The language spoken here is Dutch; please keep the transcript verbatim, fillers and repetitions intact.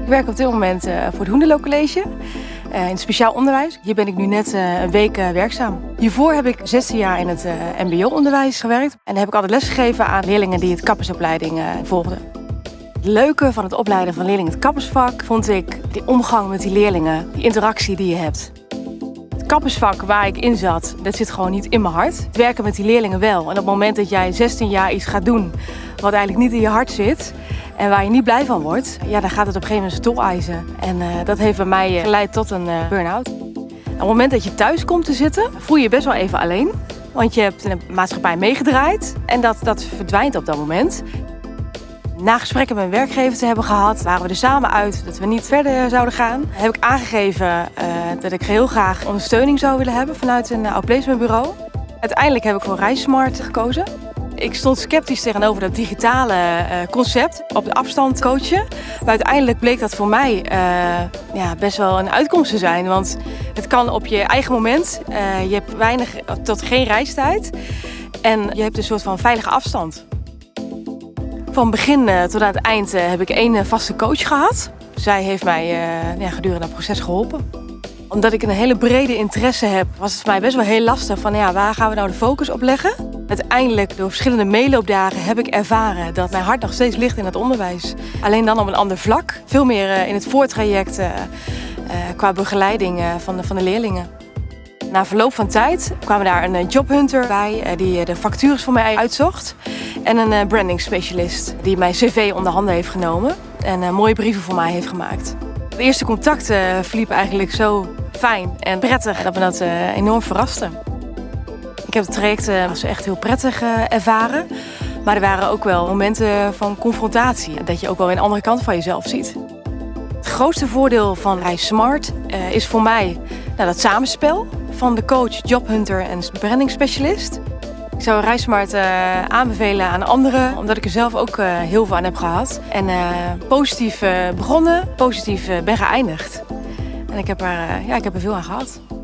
Ik werk op dit moment uh, voor het Hoenderloo College uh, in het speciaal onderwijs. Hier ben ik nu net uh, een week uh, werkzaam. Hiervoor heb ik zestien jaar in het uh, M B O-onderwijs gewerkt en heb ik altijd lesgegeven aan leerlingen die het kappersopleiding uh, volgden. Het leuke van het opleiden van leerlingen het kappersvak vond ik die omgang met die leerlingen, die interactie die je hebt. Het kappersvak waar ik in zat, dat zit gewoon niet in mijn hart. Het werken met die leerlingen wel. En op het moment dat jij zestien jaar iets gaat doen wat eigenlijk niet in je hart zit en waar je niet blij van wordt, ja, dan gaat het op een gegeven moment zijn tol eisen. En uh, dat heeft bij mij geleid tot een uh, burn-out. Op het moment dat je thuis komt te zitten, voel je je best wel even alleen. Want je hebt in de maatschappij meegedraaid en dat, dat verdwijnt op dat moment. Na gesprekken met mijn werkgever te hebben gehad, waren we er samen uit dat we niet verder zouden gaan. Heb ik aangegeven uh, dat ik heel graag ondersteuning zou willen hebben vanuit een uh, outplacementbureau. Uiteindelijk heb ik voor RijSmart gekozen. Ik stond sceptisch tegenover dat digitale uh, concept op de afstand coachen. Maar uiteindelijk bleek dat voor mij uh, ja, best wel een uitkomst te zijn. Want het kan op je eigen moment. Uh, je hebt weinig tot geen reistijd. En je hebt een soort van veilige afstand. Van begin uh, tot aan het eind uh, heb ik één uh, vaste coach gehad. Zij heeft mij uh, ja, gedurende het proces geholpen. Omdat ik een hele brede interesse heb, was het voor mij best wel heel lastig van ja, waar gaan we nou de focus op leggen. Uiteindelijk, door verschillende meeloopdagen, heb ik ervaren dat mijn hart nog steeds ligt in het onderwijs. Alleen dan op een ander vlak. Veel meer uh, in het voortraject uh, uh, qua begeleiding uh, van, de, van de leerlingen. Na verloop van tijd kwam daar een jobhunter bij uh, die de vacatures voor mij uitzocht. En een uh, branding specialist die mijn cv onder handen heeft genomen en uh, mooie brieven voor mij heeft gemaakt. De eerste contact uh, verliep eigenlijk zo fijn en prettig dat me dat uh, enorm verraste. Ik heb het traject uh, als echt heel prettig uh, ervaren, maar er waren ook wel momenten van confrontatie. Dat je ook wel een andere kant van jezelf ziet. Het grootste voordeel van RijSmart uh, is voor mij nou, dat samenspel van de coach, jobhunter en branding specialist. Ik zou RijSmart uh, aanbevelen aan anderen, omdat ik er zelf ook uh, heel veel aan heb gehad. En uh, positief uh, begonnen, positief uh, ben geëindigd. En ik heb, er, uh, ja, ik heb er veel aan gehad.